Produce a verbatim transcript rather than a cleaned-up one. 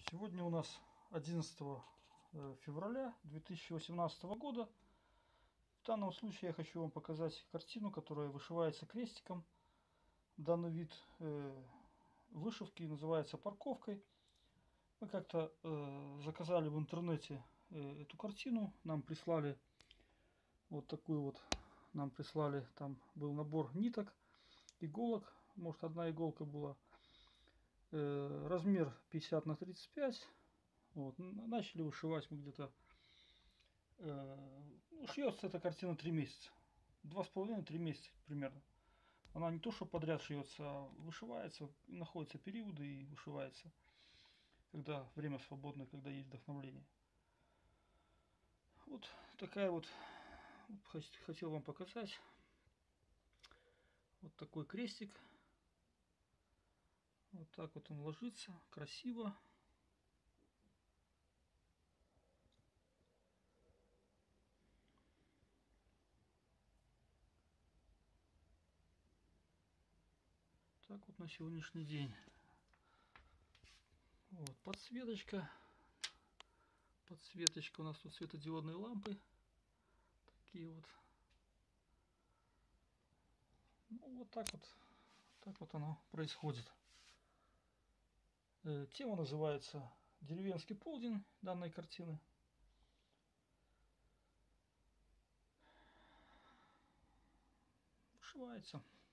Сегодня у нас одиннадцатое февраля две тысячи восемнадцатого года. В данном случае я хочу вам показать картину, которая вышивается крестиком. Данный вид э, вышивки называется парковкой. Мы как-то э, заказали в интернете э, эту картину. Нам прислали вот такую вот. Нам прислали, там был набор ниток, иголок. Может, одна иголка была. Э, размер пятьдесят на тридцать пять. Вот. Начали вышивать мы где-то. Э, ну, шьется эта картина три месяца. Два с половиной три месяца примерно. Она не то, что подряд шьется, а вышивается, находятся периоды и вышивается. Когда время свободное, когда есть вдохновление. Вот такая вот. Хотел вам показать. Вот такой крестик. Вот так вот он ложится. Красиво. Так вот на сегодняшний день. Вот подсветочка. Подсветочка. У нас тут светодиодные лампы. Такие вот. Ну, вот так вот. Так вот оно происходит. Э, тема называется «Деревенский полдень» данной картины. Вышивается.